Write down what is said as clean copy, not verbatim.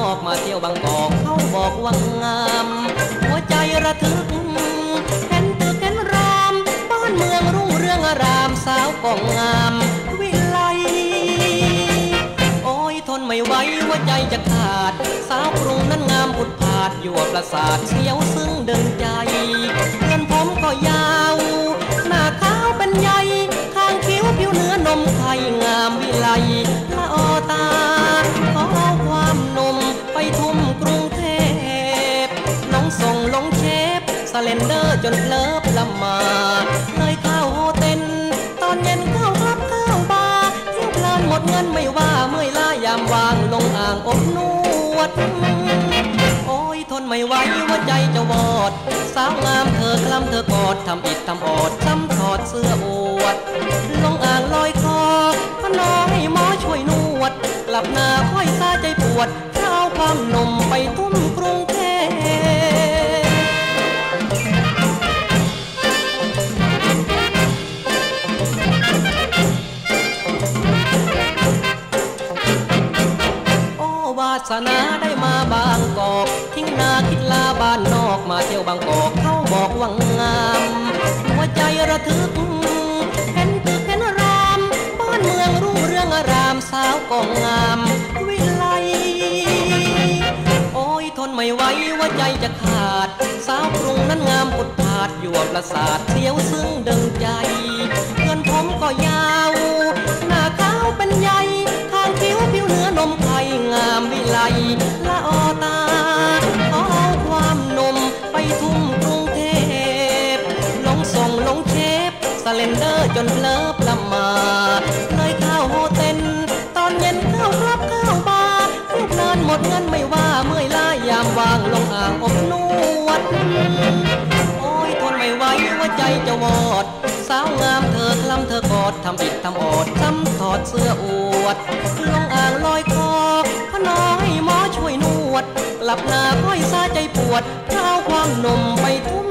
อกมาเที่ยวบางกอกเขาบอกว่างามหัวใจระทึกเห็นตึกเห็นรามบ้านเมืองรุ่งเรืองอารามสาวก็งามวิไลโอ้ยทนไม่ไหวหัวใจจะขาดสาวกรุงนั้นงามผุดผาดยั่วประสาทเสียวซึ่งเดินใจเงินผมก็ยาวหน้าขาวเป็นใยข้างคิ้วผิวเนื้อนมไข่งามวิไลละออตาขอเอาความหนุ่มไปทุ่มกรุงเทพน้องส่งลงเชฟสเลนเดอร์จนเพลิบละมาเลยเข้าโฮเต็ลตอนเย็นเข้าคลับเข้าบาร์เที่ยวเพลินหมดเงินไม่ว่าเมื่อยล้ายามวางลงอ่างอบนวดโอ้ยทนไม่ไหวหัวใจจะวอดสาวงามเธอคลำเธอกอดทำอิดทำออดช้ำถอดเสื้ออวดลงอ่างลอยคอพนอให้หมอช่วยนวดกลับหน้าค่อยซาใจปวดเข้าความหนุ่มไปทุ่มกรุงเทพวาสนาได้มาบางกอกทิ้งนาคิดลาบ้านนอกมาเที่ยวบางกอกเขาบอกว่างามหัวใจระทึกเห็นตึกเห็นรามบ้านเมืองรุ่งเรืองอารามสาวก็งามวิไลโอ้ยทนไม่ไหวหัวใจจะขาดสาวกรุงนั้นงามผุดผาดยั่วประสาทเสียวซึ่งดึงใจเงินผมก็ยาวหน้าขาวเป็นใยข้างคิ้วผิวเนื้อนมไข่งามวิไลละออตาขอเอาความหนุ่มไปทุ่มกรุงเทพลงส่งลงเชฟสเลนเดอร์จนเพลิบละมาเลยเข้าโฮเต็ลตอนเย็นเข้าคลับเข้าบาร์เที่ยวเพลินหมดเงินไม่ว่าเมื่อยล้ายามวางลงอ่างอบนวดโอ้ยทนไม่ไหวหัวใจจะวอดสาวงามเธอคลำเธอกอดทำอิดทำอดช้ำถอดเสื้ออวดลงอ่างลอยคอพนอให้หมอช่วยนวดหลับหน้าค่อยซาใจปวดเข้าความหนุ่มไปทุ่ม